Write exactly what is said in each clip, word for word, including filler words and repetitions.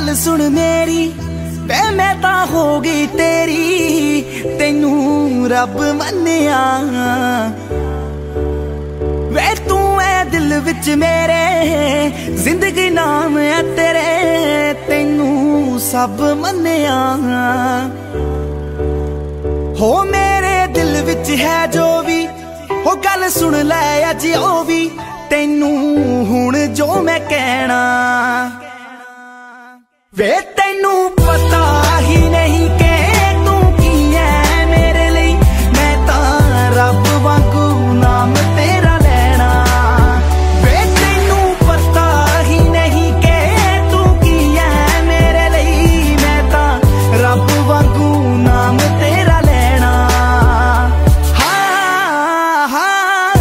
गल सुन मेरी वे मैं ता हो गई तेरी, तेनू रब मन्निया वे तू है दिल विच मेरे, जिंदगी नाम है तेरे, तेनू सब मन्निया। हो मेरे दिल विच है जो भी, हो गल सुन लै अज ओ भी, तेनू हुण जो मैं कहना वे तेनू पता ही नहीं के तू की है मेरे लिए, मैं तां रब वांगू नाम तेरा लेना। वे तेनू पता ही नहीं के तू की है मेरे लिए, मैं तां रब वांगू नाम तेरा लेना। हाँ हाँ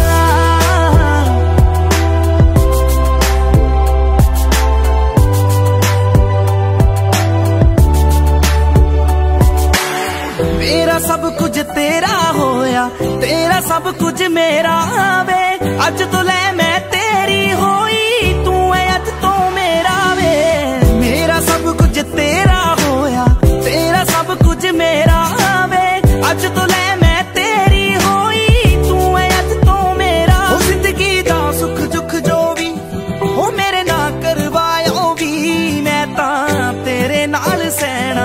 मेरा सब कुछ तेरा होया, तेरा सब कुछ मेरा वे, अज तो ले मैं तेरी होई, तू है अज तो मेरा वे। मेरा सब कुछ तेरा होया, तेरा सब कुछ मेरा वे, अज तो ले मैं तेरी होई, तू है अज तो मेरा। हो जिंदगी दा सुख दुख जो भी हो मेरे ना करवायो भी, मैं तां तेरे नाल सहना।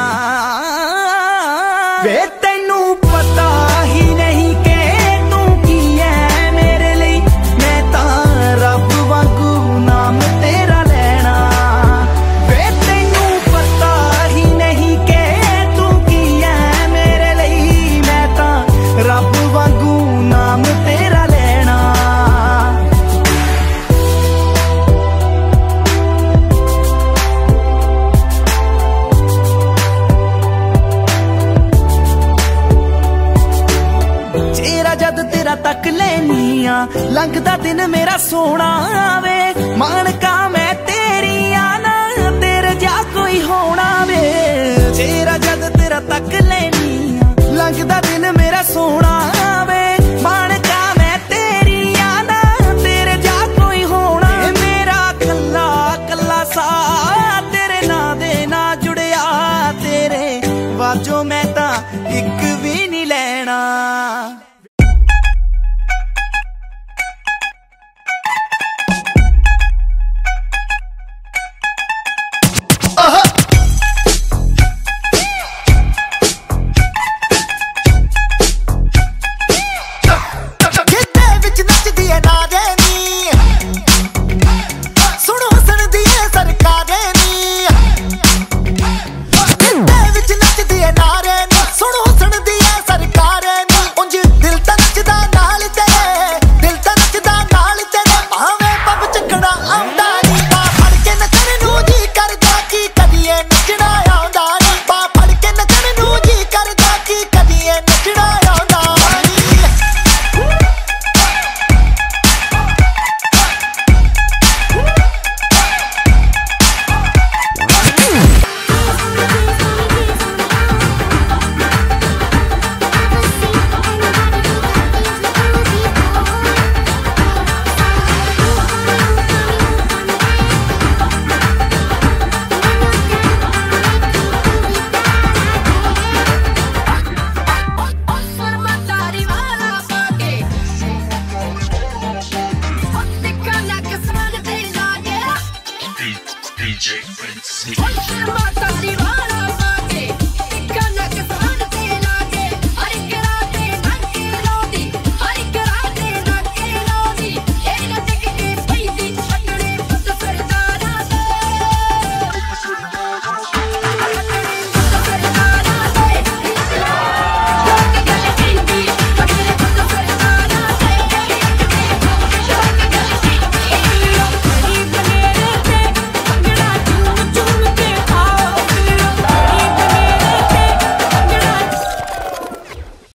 वे तेनू पता ही नहीं के तू की है मेरे लिए, मैं तां रब वांगू नाम तेरा लेना। वे तेनू पता ही नहीं के तू की है मेरे लिए, मैं तां रब वांगू नाम तेरा लेना। चेहरा जद तेरा तक लेनी आ, लंघदा दिन मेरा सोना वे, मानका मैं तेरी आना, तेरे जा कोई होना वे। चेहरा जद तेरा तक लेनी आ, लंघदा दिन मेरा सोना वे, मानका मैं तेरी आना, तेरे जा कोई होना। मेरा कल्ला कल्ला सा तेरे ना दे ना जुड़िया, तेरे वाजो मैं तां इक भी नहीं लेना। D J Prince.